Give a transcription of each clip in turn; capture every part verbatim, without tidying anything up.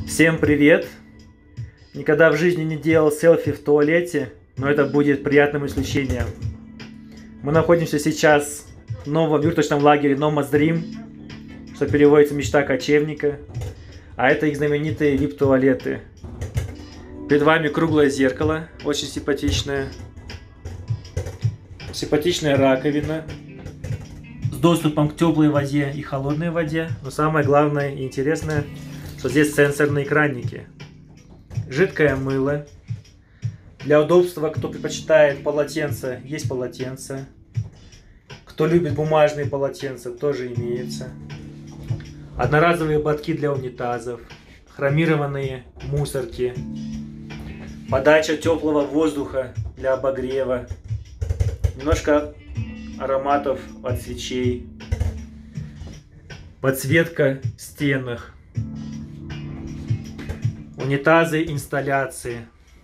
Всем привет! Никогда в жизни не делал селфи в туалете, но это будет приятным исключением. Мы находимся сейчас в новом юрточном лагере Nomad Dream, что переводится «Мечта кочевника», а это их знаменитые вип-туалеты. Перед вами круглое зеркало, очень симпатичное, симпатичная раковина с доступом к теплой воде и холодной воде, но самое главное и интересное, что здесь сенсорные экранники. Жидкое мыло. Для удобства, кто предпочитает полотенце, есть полотенце. Кто любит бумажные полотенца, тоже имеется. Одноразовые ободки для унитазов. Хромированные мусорки. Подача теплого воздуха для обогрева. Немножко ароматов от свечей. Подсветка в стенах. Унитазы, инсталляции.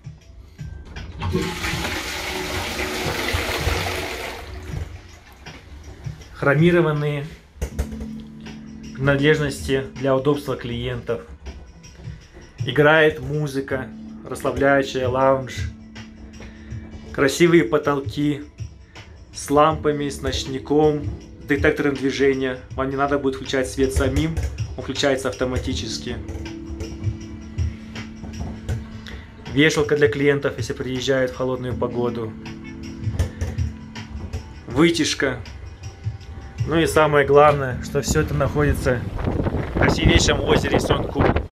Хромированные принадлежности для удобства клиентов. Играет музыка, расслабляющая лаунж. Красивые потолки с лампами, с ночником, с детектором движения. Вам не надо будет включать свет самим, он включается автоматически. Вешалка для клиентов, если приезжают в холодную погоду. Вытяжка. Ну и самое главное, что все это находится в красивейшем озере Сонкул.